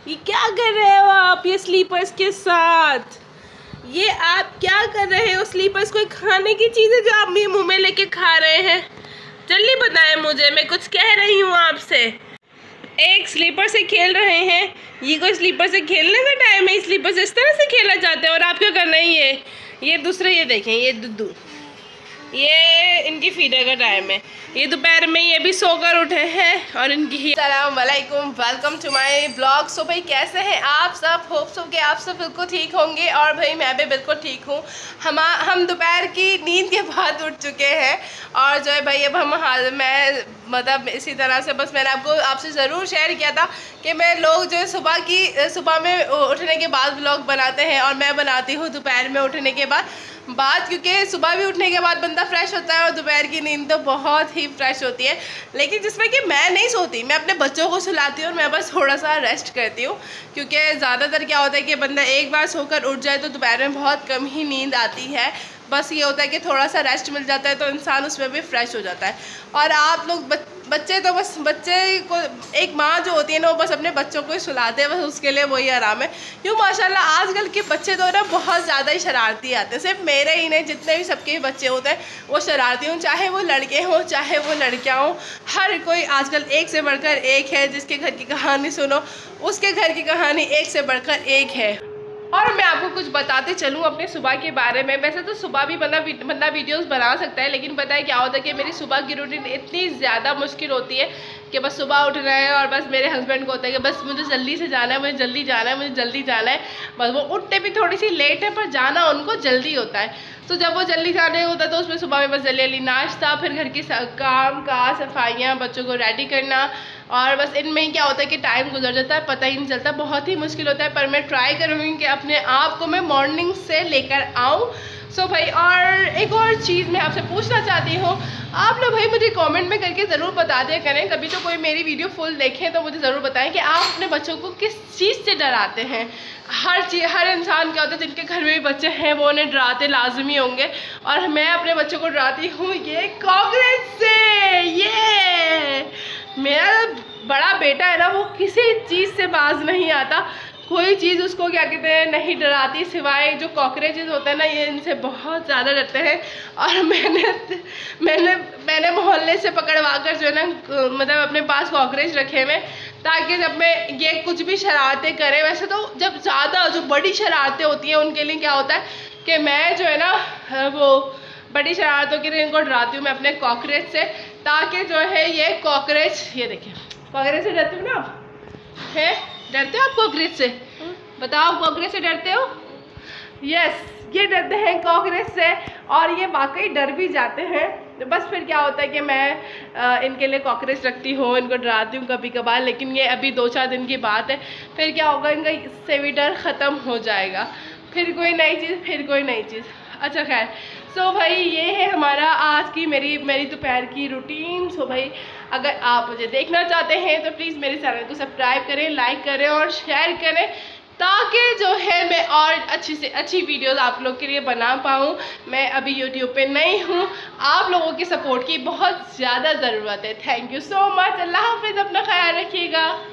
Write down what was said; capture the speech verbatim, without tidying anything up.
ये क्या कर रहे हो आप ये स्लीपर्स के साथ? ये आप क्या कर रहे हो? स्लीपर्स कोई खाने की चीज़ है जो आप मेरे मुंह में लेके खा रहे हैं? जल्दी बताएं मुझे, मैं कुछ कह रही हूँ आपसे। एक स्लीपर से खेल रहे हैं, ये कोई स्लीपर से खेलने का टाइम है? स्लीपर से इस तरह से खेला जाता है और आप क्या करना है? ये ये दूसरे, ये देखें, ये दुद्धू, ये इनकी फीडर का टाइम है। ये दोपहर में ये भी सोकर उठे हैं और इनकी अस्सलाम वालेकुम, welcome to my blog. So भाई कैसे हैं आप सब? होप सो कि आप सब बिल्कुल ठीक होंगे और भाई मैं भी बिल्कुल ठीक हूँ। हम हम दोपहर की नींद के बाद उठ चुके हैं और जो है भाई अब हम मैं मतलब इसी तरह से बस मैंने आपको आपसे ज़रूर शेयर किया था कि मैं लोग जो है सुबह की सुबह में उठने के बाद ब्लॉग बनाते हैं और मैं बनाती हूँ दोपहर में उठने के बाद बात, क्योंकि सुबह भी उठने के बाद बंदा फ्रेश होता है और दोपहर की नींद तो बहुत ही फ्रेश होती है। लेकिन जिसमें कि मैं नहीं सोती, मैं अपने बच्चों को सुलाती हूँ और मैं बस थोड़ा सा रेस्ट करती हूँ, क्योंकि ज़्यादातर क्या होता है कि बंदा एक बार सोकर उठ जाए तो दोपहर में बहुत कम ही नींद आती है। बस ये होता है कि थोड़ा सा रेस्ट मिल जाता है तो इंसान उसमें भी फ्रेश हो जाता है। और आप लोग बच्चे तो बस बच्चे को, एक माँ जो होती है ना वो बस अपने बच्चों को ही सुलाते हैं, बस उसके लिए वही आराम है। क्यों माशाल्लाह आजकल के बच्चे तो ना बहुत ज़्यादा ही शरारती आते हैं। सिर्फ मेरे ही नहीं, जितने भी सबके भी बच्चे होते हैं वो शरारती हों, चाहे वो लड़के हों चाहे वो लड़कियाँ हों। हर कोई आजकल एक से बढ़कर एक है। जिसके घर की कहानी सुनो उसके घर की कहानी एक से बढ़कर एक है। और मैं आपको कुछ बताते चलूँ अपने सुबह के बारे में। वैसे तो सुबह भी बंदा बंदा वीडियोस बना सकता है, लेकिन पता है क्या होता है कि मेरी सुबह की रूटीन इतनी ज़्यादा मुश्किल होती है कि बस सुबह उठना है और बस मेरे हस्बैंड को होता है कि बस मुझे जल्दी से जाना है, मुझे जल्दी जाना है, मुझे जल्दी जाना है। बस वो उठते भी थोड़ी सी लेट है पर जाना उनको जल्दी होता है। तो जब वो जल्दी जाने होता है तो उसमें सुबह में बस जल्दी जल्दी नाश्ता, फिर घर की काम का सफाइयाँ, बच्चों को रेडी करना, और बस इनमें ही क्या होता है कि टाइम गुजर जाता है, पता ही नहीं चलता। बहुत ही मुश्किल होता है, पर मैं ट्राई करूँगी कि अपने आप को मैं मॉर्निंग से लेकर आऊँ। सो so भाई, और एक और चीज़ मैं आपसे पूछना चाहती हूँ, आप लोग भाई मुझे कमेंट में करके ज़रूर बता दिया करें, कभी तो कोई मेरी वीडियो फुल देखें तो मुझे ज़रूर बताएं कि आप अपने बच्चों को किस चीज़ से डराते हैं। हर चीज़, हर इंसान क्या होता है जिनके घर में भी बच्चे हैं वो उन्हें डराते लाजमी होंगे, और मैं अपने बच्चों को डराती हूँ ये कॉकरोच से। ये मेरा बड़ा बेटा है ना, वो किसी चीज़ से बाज नहीं आता, कोई चीज़ उसको क्या कहते हैं नहीं डराती, सिवाय जो कॉकरोचेस होते हैं ना, ये इनसे बहुत ज़्यादा डरते हैं। और मैंने मैंने मैंने मोहल्ले से पकड़वा कर जो है ना मतलब अपने पास कॉकरोच रखे हुए, ताकि जब मैं ये कुछ भी शरारतें करे। वैसे तो जब ज़्यादा जो बड़ी शरारतें होती हैं उनके लिए क्या होता है कि मैं जो है ना वो बड़ी शरारतों के लिए इनको डराती हूँ मैं अपने कॉकरोच से, ताकि जो है ये कॉकरोच, ये देखिए कॉकरोच से डरती हूँ ना है, डरते हो आप कॉकरोच से? बताओ, कॉकरोच से डरते हो? यस, ये डरते हैं कॉकरोच से और ये वाकई डर भी जाते हैं। तो बस फिर क्या होता है कि मैं आ, इनके लिए कॉकरोच रखती हूँ, इनको डराती हूँ कभी कभार, लेकिन ये अभी दो चार दिन की बात है। फिर क्या होगा, इनका इससे भी डर ख़त्म हो जाएगा, फिर कोई नई चीज़, फिर कोई नई चीज़। अच्छा खैर, सो भाई ये है हमारा आज की मेरी मेरी दोपहर की रूटीन। सो भाई अगर आप मुझे देखना चाहते हैं तो प्लीज़ मेरे चैनल को सब्सक्राइब करें, लाइक करें और शेयर करें, ताकि जो है मैं और अच्छी से अच्छी वीडियोस आप लोग के लिए बना पाऊँ। मैं अभी यूट्यूब पे नहीं हूँ, आप लोगों की सपोर्ट की बहुत ज़्यादा ज़रूरत है। Thank you so much. अल्लाह हाफिज़, अपना ख्याल रखिएगा।